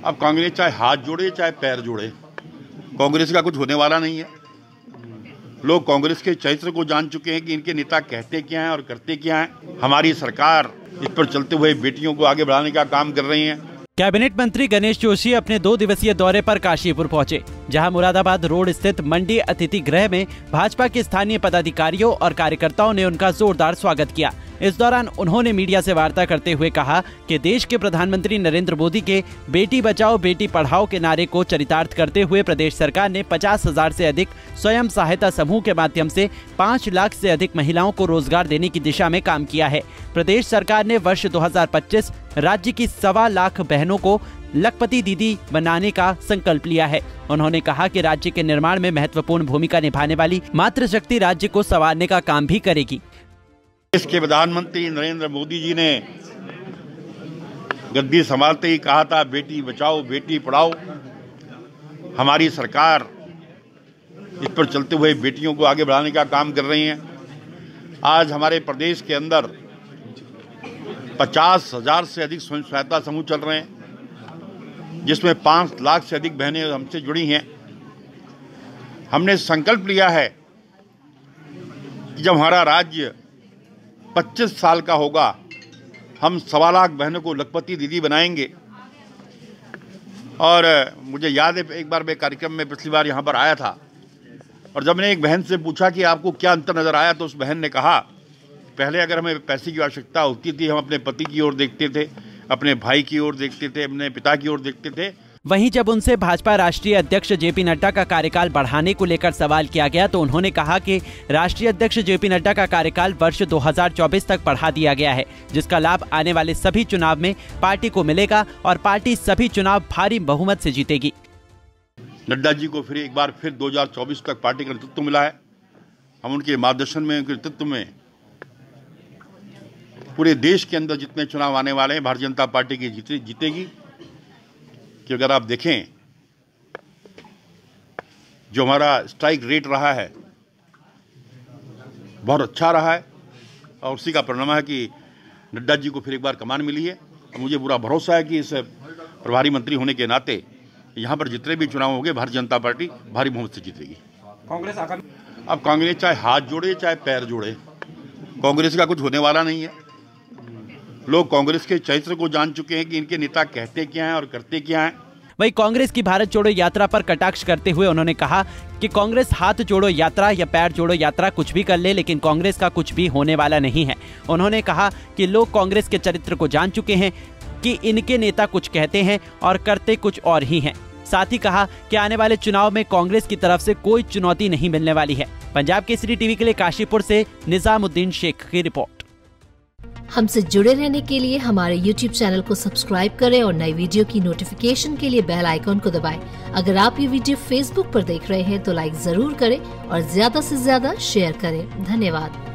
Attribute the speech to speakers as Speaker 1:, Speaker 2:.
Speaker 1: अब कांग्रेस चाहे हाथ जोड़े चाहे पैर जोड़े, कांग्रेस का कुछ होने वाला नहीं है। लोग कांग्रेस के चरित्र को जान चुके हैं कि इनके नेता कहते क्या हैं और करते क्या हैं। हमारी सरकार इस पर चलते हुए बेटियों को आगे बढ़ाने का काम कर रही है।
Speaker 2: कैबिनेट मंत्री गणेश जोशी अपने 2 दिवसीय दौरे पर काशीपुर पहुंचे, जहां मुरादाबाद रोड स्थित मंडी अतिथि गृह में भाजपा के स्थानीय पदाधिकारियों और कार्यकर्ताओं ने उनका जोरदार स्वागत किया। इस दौरान उन्होंने मीडिया से वार्ता करते हुए कहा कि देश के प्रधानमंत्री नरेंद्र मोदी के बेटी बचाओ बेटी पढ़ाओ के नारे को चरितार्थ करते हुए प्रदेश सरकार ने 50,000 से अधिक स्वयं सहायता समूह के माध्यम से 5 लाख से अधिक महिलाओं को रोजगार देने की दिशा में काम किया है। प्रदेश सरकार ने वर्ष 2025 राज्य की 1.25 लाख बहनों को लखपति दीदी बनाने का संकल्प लिया है। उन्होंने कहा कि राज्य के निर्माण में महत्वपूर्ण भूमिका निभाने वाली मातृशक्ति राज्य को संवारने का काम भी करेगी।
Speaker 1: देश के प्रधानमंत्री नरेंद्र मोदी जी ने गद्दी संभालते ही कहा था, बेटी बचाओ बेटी पढ़ाओ। हमारी सरकार इस पर चलते हुए बेटियों को आगे बढ़ाने का काम कर रही है। आज हमारे प्रदेश के अंदर 50,000 से अधिक स्वयं सहायता समूह चल रहे हैं, जिसमें 5 लाख से अधिक बहनें हमसे जुड़ी हैं। हमने संकल्प लिया है कि जब हमारा राज्य 25 साल का होगा, हम 1.25 लाख बहनों को लखपति दीदी बनाएंगे। और मुझे याद है, एक बार मैं कार्यक्रम में पिछली बार यहाँ पर आया था और जब मैंने एक बहन से पूछा कि आपको क्या अंतर नज़र आया, तो उस बहन ने कहा, पहले अगर हमें पैसे की आवश्यकता होती थी, हम अपने पति की ओर देखते थे, अपने भाई की ओर देखते थे, अपने पिता की ओर देखते थे।
Speaker 2: वहीं जब उनसे भाजपा राष्ट्रीय अध्यक्ष जेपी नड्डा का कार्यकाल बढ़ाने को लेकर सवाल किया गया, तो उन्होंने कहा कि राष्ट्रीय अध्यक्ष जेपी नड्डा का कार्यकाल वर्ष 2024 तक बढ़ा दिया गया है, जिसका लाभ आने वाले सभी चुनाव में पार्टी को मिलेगा और पार्टी सभी चुनाव भारी बहुमत से जीतेगी।
Speaker 1: नड्डा जी को फिर एक बार 2024 तक पार्टी का नेतृत्व मिला है। हम उनके मार्गदर्शन में, उनके नेतृत्व में पूरे देश के अंदर जितने चुनाव आने वाले हैं, भारतीय जनता पार्टी की जीतेगी। कि अगर आप देखें, जो हमारा स्ट्राइक रेट रहा है बहुत अच्छा रहा है और उसी का परिणाम है कि नड्डा जी को फिर एक बार कमान मिली है। और मुझे पूरा भरोसा है कि इस प्रभारी मंत्री होने के नाते यहाँ पर जितने भी चुनाव होंगे, भारतीय जनता पार्टी भारी बहुमत से जीतेगी।
Speaker 3: कांग्रेस
Speaker 1: अब कांग्रेस चाहे हाथ जोड़े चाहे पैर जोड़े, कांग्रेस का कुछ होने वाला नहीं है। लोग कांग्रेस के चरित्र को जान चुके हैं कि इनके नेता कहते क्या हैं और करते क्या हैं।
Speaker 2: वहीं कांग्रेस की भारत जोड़ो यात्रा पर कटाक्ष करते हुए उन्होंने कहा कि कांग्रेस हाथ जोड़ो यात्रा या पैर जोड़ो यात्रा कुछ भी कर ले, लेकिन कांग्रेस का कुछ भी होने वाला नहीं है। उन्होंने कहा कि लोग कांग्रेस के चरित्र को जान चुके हैं कि इनके नेता कुछ कहते हैं और करते कुछ और ही हैं। साथ ही कहा कि आने वाले चुनाव में कांग्रेस की तरफ से कोई चुनौती नहीं मिलने वाली है। पंजाब केसरी टीवी के लिए काशीपुर से निजामुद्दीन शेख की रिपोर्ट।
Speaker 4: हमसे जुड़े रहने के लिए हमारे YouTube चैनल को सब्सक्राइब करें और नई वीडियो की नोटिफिकेशन के लिए बेल आइकॉन को दबाएं। अगर आप ये वीडियो Facebook पर देख रहे हैं तो लाइक जरूर करें और ज्यादा से ज्यादा शेयर करें। धन्यवाद।